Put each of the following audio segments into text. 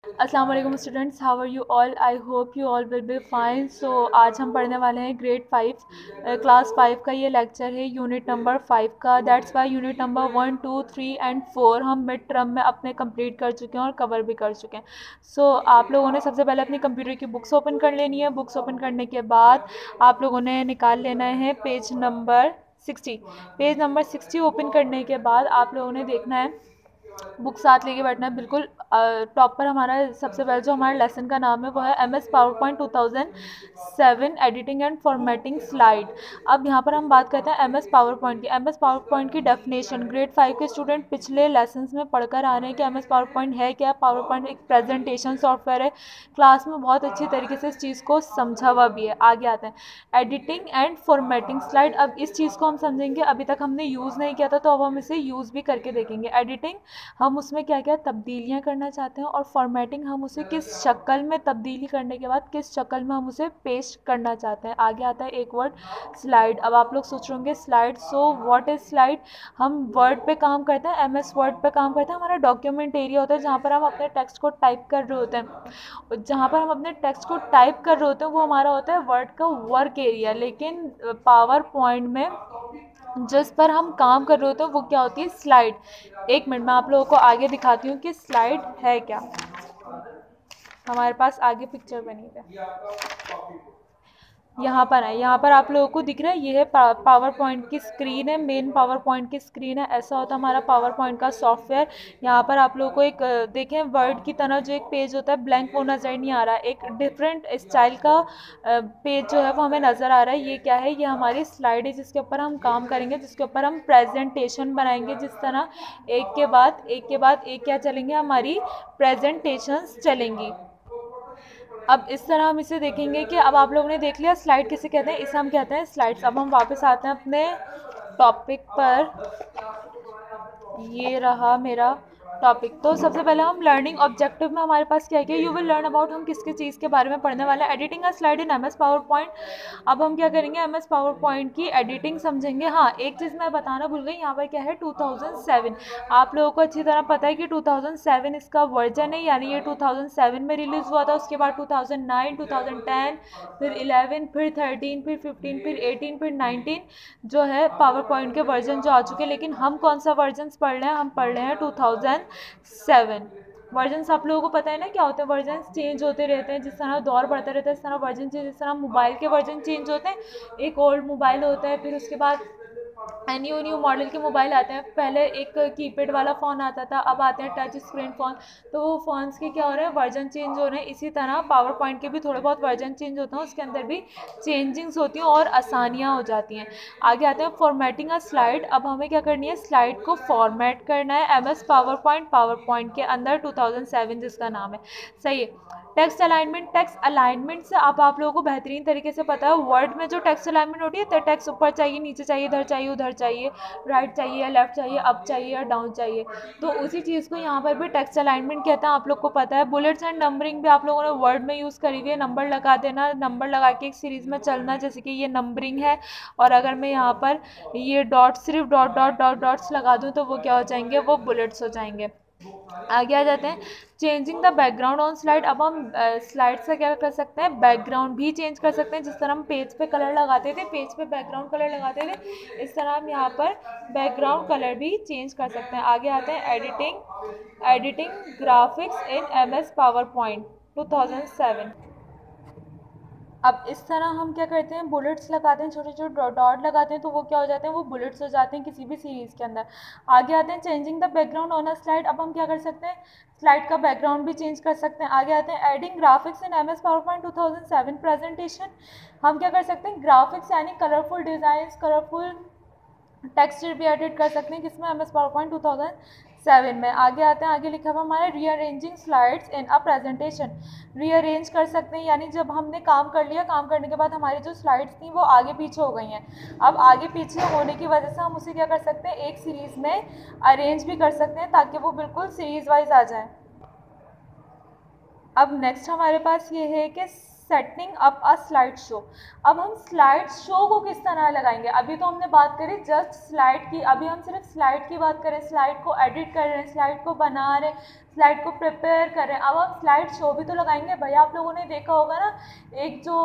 अस्सलाम वालेकुम students, how are you all? I hope you all will be fine. So आज हम पढ़ने वाले हैं ग्रेड 5 क्लास 5 का ये लेक्चर है यूनिट नंबर 5 का। That's why unit number 1, 2, 3 and 4 हम मिड टर्म में अपने कंप्लीट कर चुके हैं और कवर भी कर चुके हैं। सो आप लोगों ने सबसे पहले अपनी कंप्यूटर की बुक्स ओपन कर लेनी है। बुक्स ओपन करने के बाद आप लोगों ने निकाल लेना है page number 60। Page number 60 open करने के बाद आप लोगों ने देखना है, बुक साथ लेके बैठना है बिल्कुल। टॉप पर हमारा सबसे पहले जो हमारे लेसन का नाम है वो है MS power point 2007 editing and formatting slide. अब यहाँ पर हम बात करते हैं MS पावर पॉइंट की। MS पावर पॉइंट की डेफिनेशन ग्रेड 5 के स्टूडेंट पिछले लेसन में पढ़कर आ रहे हैं कि MS पावर पॉइंट है क्या। पावर पॉइंट एक प्रेजेंटेशन सॉफ्टवेयर है। क्लास में बहुत अच्छी तरीके से इस चीज़ को समझा हुआ भी है। आगे आते हैं एडिटिंग एंड फॉर्मेटिंग स्लाइड। अब इस चीज़ को हम समझेंगे, अभी तक हमने यूज़ नहीं किया था तो अब हम इसे यूज़ भी करके देखेंगे। एडिटिंग हम उसमें क्या क्या तब्दीलियाँ करना चाहते हैं और फॉर्मेटिंग हम उसे किस शक्ल में तब्दीली करने के बाद किस शक्ल में हम उसे पेस्ट करना चाहते हैं। आगे आता है एक वर्ड स्लाइड। अब आप लोग सोच रहे होंगे slide, so what is slide. हम वर्ड पे काम करते हैं, MS वर्ड पे काम करते हैं। हमारा डॉक्यूमेंट एरिया होता है जहाँ पर हम अपने टेक्स्ट को टाइप कर रहे होते हैं। जहाँ पर हम अपने टेक्स्ट को टाइप कर रहे होते हैं वो हमारा होता है वर्ड का वर्क एरिया। लेकिन पावर पॉइंट में जिस पर हम काम कर रहे होते हैं वो क्या होती है, स्लाइड। एक मिनट में आप लोगों को आगे दिखाती हूँ कि स्लाइड है क्या। हमारे पास आगे पिक्चर बनी है, यहाँ पर है। यहाँ पर आप लोगों को दिख रहा है, ये है पावर पॉइंट की स्क्रीन है, मेन पावर पॉइंट की स्क्रीन है। ऐसा होता है हमारा पावर पॉइंट का सॉफ्टवेयर। यहाँ पर आप लोगों को एक देखें वर्ड की तरह जो एक पेज होता है ब्लैंक, वो नज़र नहीं आ रहा। एक डिफरेंट स्टाइल का पेज जो है वो हमें नज़र आ रहा है। ये क्या है, ये हमारी स्लाइड है जिसके ऊपर हम काम करेंगे, जिसके ऊपर हम प्रेजेंटेशन बनाएंगे। जिस तरह एक के बाद एक के बाद एक क्या चलेंगे, हमारी प्रेजेंटेशंस चलेंगी। अब इस तरह हम इसे देखेंगे कि अब आप लोगों ने देख लिया स्लाइड किसे कहते हैं, इसे हम कहते हैं स्लाइड्स। अब हम वापस आते हैं अपने टॉपिक पर। ये रहा मेरा टॉपिक। तो सबसे पहले हम लर्निंग ऑब्जेक्टिव में हमारे पास क्या है, यू विल लर्न अबाउट, हम किसकी चीज़ के बारे में पढ़ने वाले हैं, editing a slide in MS power point. अब हम क्या करेंगे, MS पावर पॉइंट की एडिटिंग समझेंगे। हाँ, एक चीज़ मैं बताना भूल गई, यहाँ पर क्या है 2007। आप लोगों को अच्छी तरह पता है कि 2007 इसका वर्जन है, यानी ये 2007 में रिलीज़ हुआ था। उसके बाद 2009, 2010, फिर 11, फिर 13, फिर 15, फिर 18, फिर 19 जो है पावर पॉइंट के वर्जन जो आ चुके हैं। लेकिन हम कौन सा वर्जन पढ़ रहे हैं, हम पढ़ रहे हैं 2007 वर्जन। आप लोगों को पता है ना क्या होते हैं, वर्जन चेंज होते रहते हैं। जिस तरह दौर बढ़ता रहता है इस तरह वर्जन चेंज, जिस तरह मोबाइल के वर्जन चेंज होते हैं। एक ओल्ड मोबाइल होता है, फिर उसके बाद न्यू न्यू मॉडल के मोबाइल आते हैं। पहले एक कीपैड वाला फ़ोन आता था, अब आते हैं टच स्क्रीन फ़ोन। तो वो फ़ोन्स के क्या हो रहे हैं, वर्जन चेंज हो रहे हैं। इसी तरह पावर पॉइंट के भी थोड़े बहुत वर्जन चेंज होते हैं, उसके अंदर भी चेंजिंग्स होती हैं और आसानियाँ हो जाती हैं। आगे आते हैं फॉर्मेटिंग अ स्लाइड। अब हमें क्या करनी है, स्लाइड को फॉर्मेट करना है MS पावर पॉइंट के अंदर 2007 जिसका नाम है। सही है। टेक्स्ट अलाइनमेंट, टेक्स्ट अलाइनमेंट से अब आप लोगों को बेहतरीन तरीके से पता है, वर्ड में जो टेक्स्ट अलाइनमेंट होती है तो टेक्स्ट ऊपर चाहिए, नीचे चाहिए, इधर चाहिए, उधर चाहिए, राइट चाहिए या लेफ्ट चाहिए, अप चाहिए या डाउन चाहिए। तो उसी चीज़ को यहाँ पर भी टेक्स्ट अलाइनमेंट कहते हैं, आप लोग को पता है। बुलेट्स एंड नंबरिंग भी आप लोगों ने वर्ड में यूज़ करी हुई है। नंबर लगा देना, नंबर लगा के एक सीरीज़ में चलना, जैसे कि ये नंबरिंग है। और अगर मैं यहाँ पर ये डॉट, सिर्फ डॉट डॉट डॉट डॉट्स लगा दूँ तो वो क्या हो जाएंगे, वो बुलेट्स हो जाएंगे। आगे आ जाते हैं changing the background on slide. अब हम स्लाइड से क्या कर सकते हैं, बैकग्राउंड भी चेंज कर सकते हैं। जिस तरह हम पेज पे कलर लगाते थे, पेज पे बैकग्राउंड कलर लगाते थे, इस तरह हम यहाँ पर बैकग्राउंड कलर भी चेंज कर सकते हैं। आगे आते हैं editing graphics in MS power point 2007। अब इस तरह हम क्या करते हैं, बुलेट्स लगाते हैं, छोटे छोटे डॉट लगाते हैं, तो वो क्या हो जाते हैं, वो बुलेट्स हो जाते हैं किसी भी सीरीज़ के अंदर। आगे आते हैं changing the background on a slide. अब हम क्या कर सकते हैं, स्लाइड का बैकग्राउंड भी चेंज कर सकते हैं। आगे आते हैं adding graphics in MS power point 2007 presentation. हम क्या कर सकते हैं, ग्राफिक्स यानी कलरफुल डिज़ाइंस, कलरफुल टेक्सचर भी एडिट कर सकते हैं, किसमें, MS पावर पॉइंट 2007 में। आगे आते हैं, आगे लिखा हुआ हमारा rearranging slides in a presentation. Rearrange कर सकते हैं, यानी जब हमने काम कर लिया, काम करने के बाद हमारी जो स्लाइड्स थी वो आगे पीछे हो गई हैं। अब आगे पीछे होने की वजह से हम उसे क्या कर सकते हैं, एक सीरीज़ में अरेंज भी कर सकते हैं ताकि वो बिल्कुल सीरीज़ वाइज आ जाए। अब नेक्स्ट हमारे पास ये है कि setting up a slide show. अब हम स्लाइड शो को किस तरह लगाएंगे, अभी तो हमने बात करी जस्ट स्लाइड की, अभी हम सिर्फ स्लाइड की बात करें, स्लाइड को एडिट कर रहे हैं, स्लाइड को बना रहे हैं, स्लाइड को प्रिपेयर कर रहे हैं। अब हम स्लाइड शो भी तो लगाएंगे। भैया आप लोगों ने देखा होगा ना, एक जो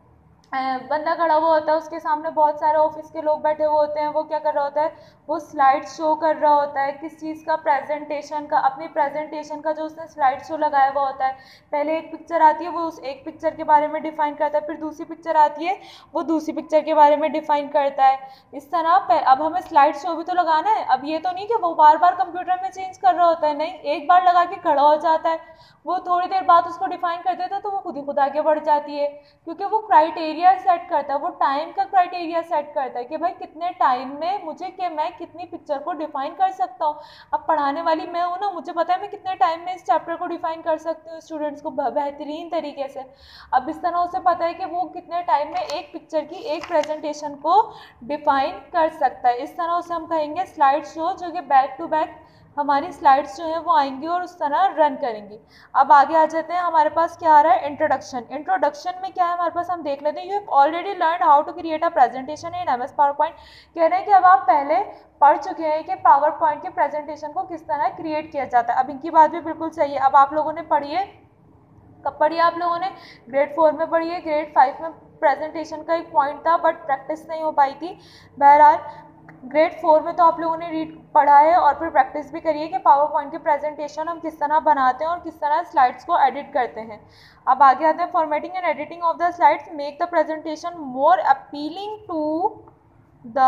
बंदा खड़ा हुआ होता है, उसके सामने बहुत सारे ऑफिस के लोग बैठे हुए होते हैं, वो क्या कर रहा होता है, वो स्लाइड शो कर रहा होता है किस चीज़ का, प्रेजेंटेशन का, अपनी प्रेजेंटेशन का जो उसने स्लाइड शो लगाया हुआ होता है। पहले एक पिक्चर आती है, वो उस एक पिक्चर के बारे में डिफाइन करता है, फिर दूसरी पिक्चर आती है, वो दूसरी पिक्चर के बारे में डिफाइन करता है। इस तरह अब हमें स्लाइड शो भी तो लगाना है। अब ये तो नहीं कि वो बार बार कंप्यूटर में चेंज कर रहा होता है, नहीं, एक बार लगा के खड़ा हो जाता है, वो थोड़ी देर बाद उसको डिफाइन कर देता है, तो वो खुद ही खुद आगे बढ़ जाती है, क्योंकि वो क्राइटेरिया सेट करता है, वो टाइम का क्राइटेरिया सेट करता है कि भाई कितने टाइम में मुझे, कि मैं कितनी पिक्चर को डिफाइन कर सकता हूँ। अब पढ़ाने वाली मैं हूँ ना, मुझे पता है मैं कितने टाइम में इस चैप्टर को डिफाइन कर सकती हूँ स्टूडेंट्स को बेहतरीन तरीके से। अब इस तरह उसे पता है कि वो कितने टाइम में एक पिक्चर की एक प्रेजेंटेशन को डिफाइन कर सकता है। इस तरह उसे हम कहेंगे स्लाइड शो, जो कि बैक टू बैक हमारी स्लाइड्स जो हैं वो आएंगी और उस तरह रन करेंगी। अब आगे आ जाते हैं, हमारे पास क्या आ रहा है, इंट्रोडक्शन। इंट्रोडक्शन में क्या है हमारे पास, हम देख लेते हैं। You have already learn how to create a presentation in MS power point. कह रहे हैं कि अब आप पहले पढ़ चुके हैं कि पावर पॉइंट के प्रेजेंटेशन को किस तरह क्रिएट किया जाता है। अब इनकी बात भी बिल्कुल सही है। अब आप लोगों ने पढ़ी है, कब पढ़ी आप लोगों ने, ग्रेड 4 में पढ़ी है, ग्रेड 5 में प्रेजेंटेशन का एक पॉइंट था बट प्रैक्टिस नहीं हो पाई थी। बहरहाल ग्रेड 4 में तो आप लोगों ने रीड पढ़ा है और फिर प्रैक्टिस भी करिए कि पावर पॉइंट की प्रेजेंटेशन हम किस तरह बनाते हैं और किस तरह स्लाइड्स को एडिट करते हैं। अब आगे आते हैं, formatting and editing of the slides make the presentation more appealing to the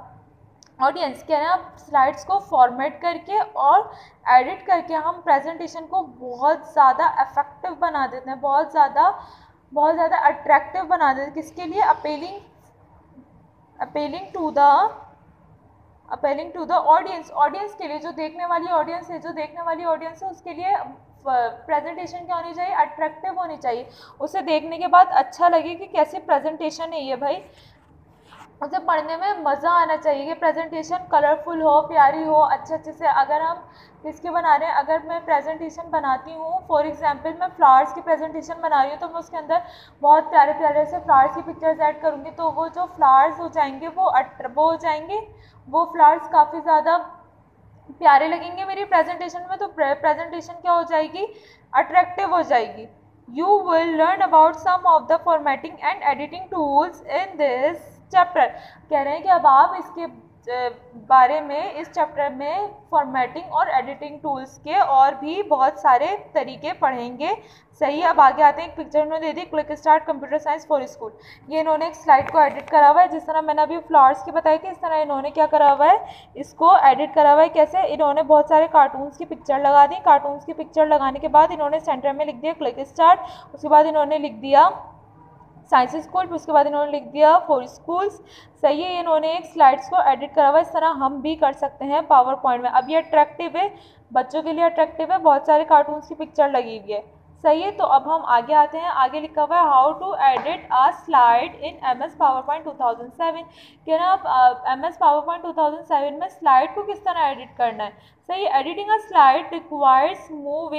audience. कह रहे हैं आप स्लाइड्स को फॉर्मेट करके और एडिट करके हम प्रेजेंटेशन को बहुत ज़्यादा इफेक्टिव बना देते हैं, बहुत ज़्यादा अट्रैक्टिव बना देते हैं। किसके लिए, appealing to the audience, audience के लिए, जो देखने वाली ऑडियंस है, उसके लिए प्रेजेंटेशन क्या होनी चाहिए, अट्रैक्टिव होनी चाहिए। उसे देखने के बाद अच्छा लगे कि कैसी प्रेजेंटेशन है ये भाई, उसे पढ़ने में मज़ा आना चाहिए कि प्रेजेंटेशन कलरफुल हो, प्यारी हो, अच्छे से। अगर हम किसके बना रहे हैं, अगर मैं प्रेजेंटेशन बनाती हूँ, फॉर एग्जांपल मैं फ्लावर्स की प्रेजेंटेशन बना रही हूँ, तो मैं उसके अंदर बहुत प्यारे प्यारे से फ्लावर्स की पिक्चर्स ऐड करूँगी, तो वो जो फ्लावर्स हो जाएंगे वो फ्लावर्स काफ़ी ज़्यादा प्यारे लगेंगे मेरी प्रेजेंटेशन में, तो प्रेजेंटेशन क्या हो जाएगी, अट्रैक्टिव हो जाएगी। You will learn about some of the formatting and editing tools in this chapter. कह रहे हैं कि अब आप इसके बारे में इस चैप्टर में फॉर्मेटिंग और एडिटिंग टूल्स के और भी बहुत सारे तरीके पढ़ेंगे। सही है। अब आगे आते हैं, एक पिक्चर उन्होंने दे दी, click start computer science for school. ये इन्होंने एक स्लाइड को एडिट करा हुआ है, जिस तरह मैंने अभी फ्लावर्स की बताई थी, इस तरह इन्होंने क्या करा हुआ है, इसको एडिट करा हुआ है। कैसे, इन्होंने बहुत सारे कार्टून्स की पिक्चर लगा दी, कार्टून्स की पिक्चर लगाने के बाद इन्होंने सेंटर में लिख दिया क्लिक स्टार्ट, उसके बाद इन्होंने लिख दिया साइंस स्कूल, फिर उसके बाद इन्होंने लिख दिया फॉर स्कूल्स। सही है, इन्होंने एक स्लाइड्स को एडिट करा हुआ है। इस तरह हम भी कर सकते हैं पावर पॉइंट में। अब ये अट्रैक्टिव है, बच्चों के लिए अट्रैक्टिव है, बहुत सारे कार्टून्स की पिक्चर लगी हुई है। सही है, तो अब हम आगे आते हैं, आगे लिखा हुआ है how to edit a slide in M S power point 2007। कह रहे हैं आप एम एस पावर पॉइंट 2007 में स्लाइड को किस तरह एडिट करना है। सही, editing a slide requires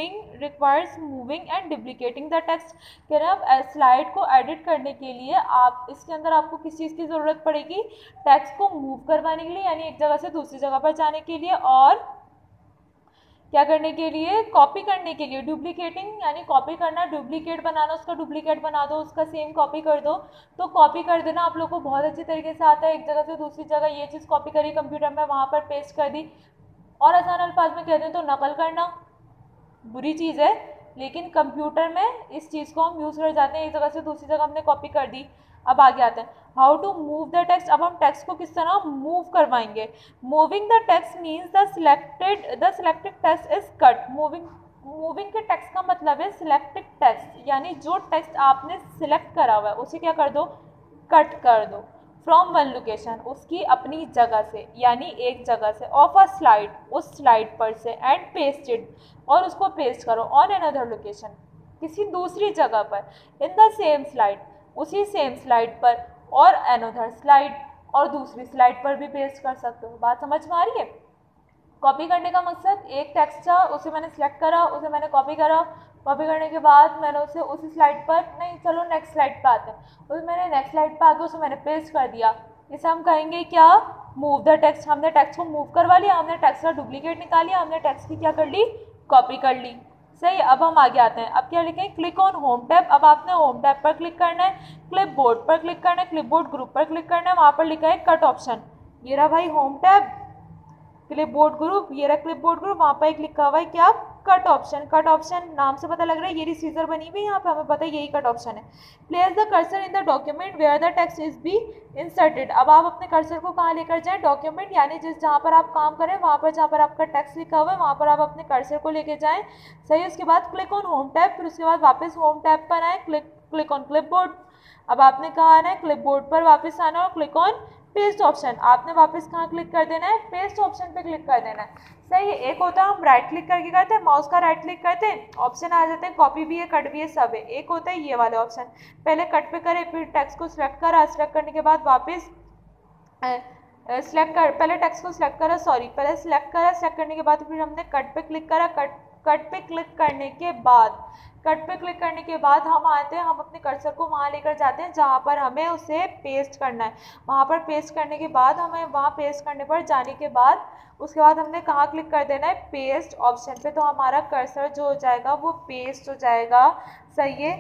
moving and duplicating the text. कह रहे हैं आप स्लाइड को एडिट करने के लिए आप इसके अंदर आपको किस चीज़ की ज़रूरत पड़ेगी, टेक्स्ट को मूव करवाने के लिए, यानी एक जगह से दूसरी जगह पर जाने के लिए, और क्या करने के लिए, कॉपी करने के लिए। डुप्लीकेटिंग यानी कॉपी करना, डुप्लीकेट बनाना, उसका डुप्लीकेट बना दो, उसका सेम कॉपी कर दो। तो कॉपी कर देना आप लोग को बहुत अच्छी तरीके से आता है, एक जगह से दूसरी जगह ये चीज़ कॉपी करी कंप्यूटर में, वहाँ पर पेस्ट कर दी। और आसान अल्फाज में कहते हैं तो नकल करना बुरी चीज़ है, लेकिन कंप्यूटर में इस चीज़ को हम यूज़ कर जाते हैं, एक जगह से दूसरी जगह हमने कॉपी कर दी। अब आगे आते हैं, how to move the text. अब हम टेक्स्ट को किस तरह मूव करवाएंगे। Moving the text means the selected text is cut. Moving के टेक्स्ट का मतलब है सिलेक्टेड टेक्स्ट, यानी जो टेक्स्ट आपने सिलेक्ट करा हुआ है उसे क्या कर दो, कट कर दो। फ्रॉम वन लोकेशन, उसकी अपनी जगह से, यानी एक जगह से, ऑफ अ स्लाइड, उस स्लाइड पर से, एंड पेस्टेड, और उसको पेस्ट करो, ऑन अनदर लोकेशन, किसी दूसरी जगह पर, इन द सेम स्लाइड, उसी सेम स्लाइड पर, और अनदर स्लाइड, और दूसरी स्लाइड पर भी पेस्ट कर सकते हो। बात समझ में आ रही है। कॉपी करने का मकसद, एक टेक्स्ट था उसे मैंने सिलेक्ट करा, उसे मैंने कॉपी करा, कॉपी करने के बाद मैंने उसे उसी स्लाइड पर, नहीं चलो नेक्स्ट स्लाइड पर आते हैं, उसे मैंने नेक्स्ट स्लाइड पर आके उसे मैंने पेस्ट कर दिया। इसे हम कहेंगे क्या, मूव द टेक्स्ट। हमने टेक्स्ट को मूव करवा लिया, हमने टेक्स्ट का डुप्लीकेट निकाल लिया, हमने टेक्स्ट की क्या कर ली, कॉपी कर ली। सही, अब हम आगे आते हैं। अब क्या लिखें, क्लिक ऑन होम टैब। अब आपने होम टैब पर क्लिक करना है, क्लिप बोर्ड पर क्लिक करना है, क्लिप बोर्ड ग्रुप पर क्लिक करना है, वहाँ पर लिखा है कट ऑप्शन। ये रहा भाई home tab, clipboard group, ये रहा क्लिप बोर्ड ग्रुप, वहाँ पर एक लिखा हुआ है क्या, कट ऑप्शन। कट ऑप्शन नाम से पता लग रहा है ये सीजर बनी हुई, यहाँ पे हमें पता है यही कट ऑप्शन है। Place the cursor in the document where the text is be inserted. अब आप अपने कर्सर को कहाँ लेकर जाएं, डॉक्यूमेंट यानी जिस जहाँ पर आप काम करें वहाँ पर, जहाँ पर आपका टेक्स्ट लिखा हुआ है वहाँ पर आप अपने कर्सर को लेके जाएं। सही, उसके बाद क्लिक ऑन होम टैब, फिर उसके बाद वापस होम टैब पर आए, क्लिक ऑन क्लिप बोर्ड। अब आपने कहाँ आना है, क्लिप बोर्ड पर वापस आना और क्लिक ऑन पेस्ट ऑप्शन। आपने वापस कहाँ क्लिक कर देना है, पेस्ट ऑप्शन पे क्लिक कर देना है। सही है, एक होता है हम राइट क्लिक करके करते हैं, माउस का राइट क्लिक करते हैं, ऑप्शन आ जाते हैं, कॉपी भी है, कट भी है, सब है। एक होता है ये वाले ऑप्शन, पहले कट पे करें, फिर टेक्स्ट को सिलेक्ट करा, सिलेक्ट करने के बाद वापस सिलेक्ट कर, पहले टेक्स्ट को सिलेक्ट करा, सॉरी पहले सिलेक्ट करा, सिलेक्ट करने के बाद फिर हमने कट पे क्लिक करा, कट पे क्लिक करने के बाद, कट पे क्लिक करने के बाद हम आते हैं, हम अपने कर्सर को वहाँ लेकर जाते हैं जहाँ पर हमें उसे पेस्ट करना है। वहाँ पर पेस्ट करने के बाद हमें, वहाँ पेस्ट करने पर जाने के बाद उसके बाद हमने कहाँ क्लिक कर देना है, पेस्ट ऑप्शन पे, तो हमारा कर्सर जो हो जाएगा वो पेस्ट हो जाएगा। सही है,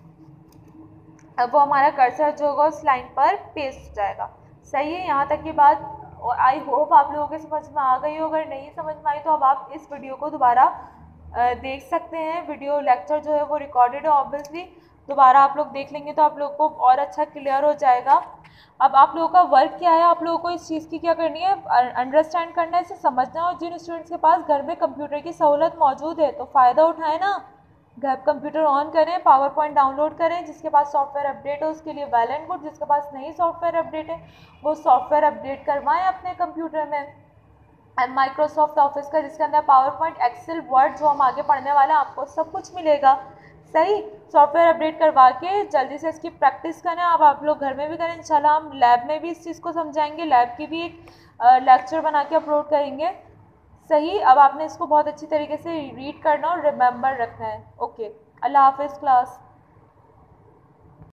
अब वो हमारा कर्सर जो होगा उस लाइन पर पेस्ट हो जाएगा। सही है, यहाँ तक की बात आई होप आप लोगों के समझ में आ गई हो। अगर नहीं समझ में आई तो अब आप इस वीडियो को दोबारा देख सकते हैं। वीडियो लेक्चर जो है वो रिकॉर्डेड है, ऑब्वियसली दोबारा आप लोग देख लेंगे तो आप लोग को और अच्छा क्लियर हो जाएगा। अब आप लोगों का वर्क क्या है, आप लोगों को इस चीज़ की क्या करनी है, अंडरस्टैंड करना है, इसे समझना है। और जिन स्टूडेंट्स के पास घर में कंप्यूटर की सहूलत मौजूद है तो फ़ायदा उठाएं ना, घर कंप्यूटर ऑन करें, पावर पॉइंट डाउनलोड करें, जिसके पास सॉफ्टवेयर अपडेट हो उसके लिए वेल एंड गुड, जिसके पास नहीं सॉफ्टवेयर अपडेट है वो सॉफ्टवेयर अपडेट करवाएं अपने कंप्यूटर में। माइक्रोसॉफ्ट ऑफिस का जिसके अंदर पावर पॉइंट, एक्सेल, वर्ड जो हम आगे पढ़ने वाले हैं आपको सब कुछ मिलेगा। सही, सॉफ्टवेयर अपडेट करवा के जल्दी से इसकी प्रैक्टिस करें। अब आप लोग घर में भी करें, इंशाल्लाह हम लैब में भी इस चीज़ को समझाएंगे, लैब की भी एक लेक्चर बना के अपलोड करेंगे। सही, अब आपने इसको बहुत अच्छी तरीके से रीड करना और रिमेंबर रखना है। ओके, अल्लाह हाफिज़ क्लास।